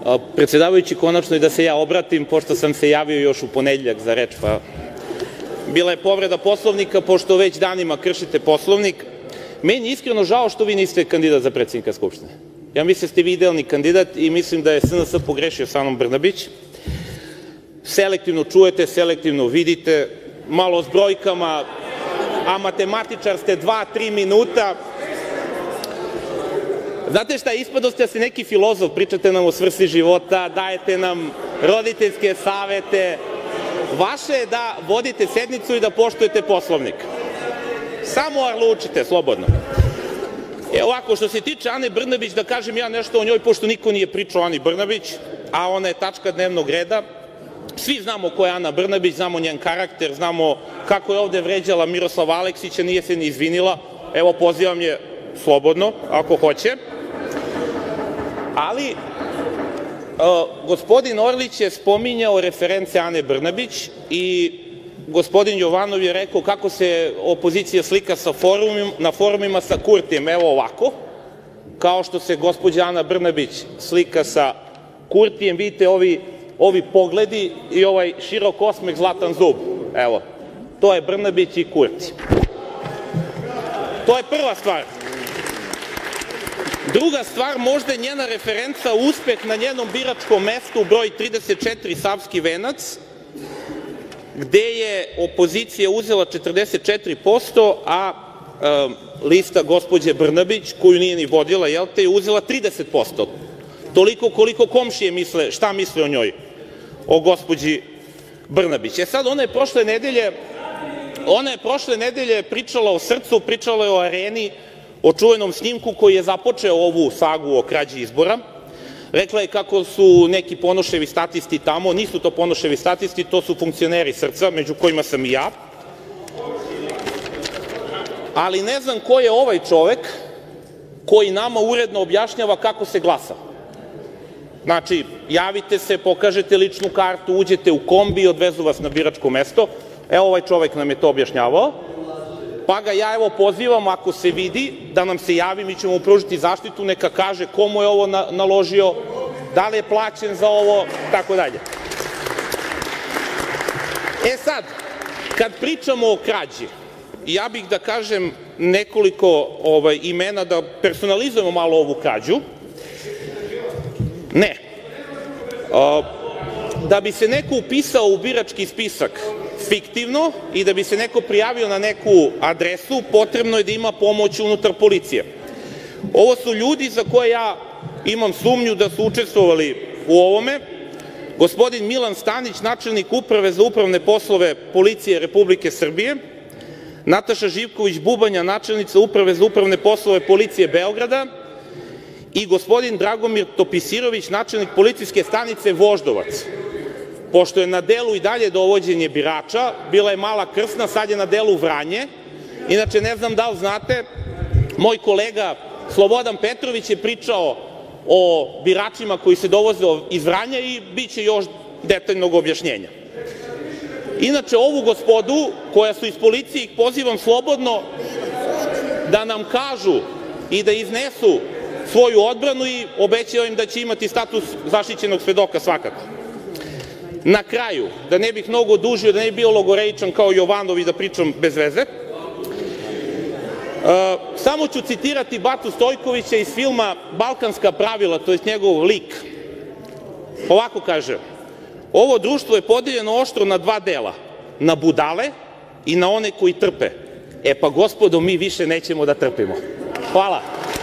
Predsedavajući, konačno i da se ja obratim, pošto sam se javio još u ponedeljak za reč, pa bila je povreda Poslovnika, pošto već danima kršite Poslovnik. Meni je iskreno žao što vi niste kandidat za predsednika Skupštine. Ja mislim da ste vi idealni kandidat i mislim da je SNS pogrešio sa Anom Brnabić. Selektivno čujete, selektivno vidite, malo s brojkama, a matematičar ste 2-3 minuta. Znate šta, ispadoste ste neki filozof, pričate nam o svrsi života, dajete nam roditeljske savete. Vaše je da vodite sednicu i da poštujete Poslovnik. Samo arlučite, slobodno. Ovako, što se tiče Ane Brnabić, da kažem ja nešto o njoj, pošto niko nije pričao o Ani Brnabić, a ona je tačka dnevnog reda. Svi znamo ko je Ana Brnabić, znamo njen karakter, znamo kako je ovde vređala Miroslava Aleksića, nije se ni izvinila. Evo, pozivam je slobodno, ako hoće. Ali, gospodin Orlić je spominjao reference Ane Brnabić i gospodin Jovanov je rekao kako se opozicija slika na forumima sa Kurtijem. Evo ovako, kao što se gospođa Ana Brnabić slika sa Kurtijem, vidite ovi pogledi i ovaj širok osmeh, zlatan zub. Evo, to je Brnabić i Kurti. To je prva stvar. Druga stvar, možda je njena referenca uspeh na njenom biračkom mestu broj 34 Savski venac, gde je opozicija uzela 44%, a lista gospođe Brnabić, koju nije ni vodila, je uzela 30%. Toliko koliko komšije misle, šta misle o njoj, o gospođi Brnabić. Sad, ona je prošle nedelje pričala o srcu, pričala je o Areni, o čuvenom snimku koji je započeo ovu sagu o krađi izbora. Rekla je kako su neki Ponoševi statisti tamo, nisu to Ponoševi statisti, to su funkcioneri srca, među kojima sam i ja. Ali ne znam ko je ovaj čovek koji nama uredno objašnjava kako se glasa. Znači, javite se, pokažete ličnu kartu, uđete u kombi i odvezu vas na biračko mesto. Evo, ovaj čovek nam je to objašnjavao. Pa ga ja evo pozivam, ako se vidi, da nam se javi, mi ćemo mu pružiti zaštitu, neka kaže komu je ovo naložio, da li je plaćen za ovo, tako dalje. Sad, kad pričamo o krađi, ja bih da kažem nekoliko imena, da personalizujemo malo ovu krađu. Ne. Da bi se neko upisao u birački spisak fiktivno i da bi se neko prijavio na neku adresu, potrebno je da ima pomoć unutar policije. Ovo su ljudi za koje ja imam sumnju da su učestvovali u ovome. Gospodin Milan Stanić, načelnik Uprave za upravne poslove Policije Republike Srbije, Nataša Živković-Bubanja, načelnica Uprave za upravne poslove Policije Beograda i gospodin Dragomir Topisirović, načelnik policijske stanice Voždovac. Pošto je na delu i dalje dovođenje birača, bila je Mala Krsna, sad je na delu Vranje. Inače, ne znam da li znate, moj kolega Slobodan Petrović je pričao o biračima koji se dovoze iz Vranja i bit će još detaljnog objašnjenja. Inače, ovu gospodu, koja su iz policije, ih pozivam slobodno da nam kažu i da iznesu svoju odbranu i obećao im da će imati status zaštićenog svedoka svakako. Na kraju, da ne bih mnogo dužio, da ne bih bio logoreičan kao Jovanov i da pričam bez veze, samo ću citirati Batu Stojkovića iz filma Balkanska pravila, to je njegov lik. Ovako kaže: ovo društvo je podeljeno oštro na dva dela, na budale i na one koji trpe. Pa gospodo, mi više nećemo da trpimo. Hvala.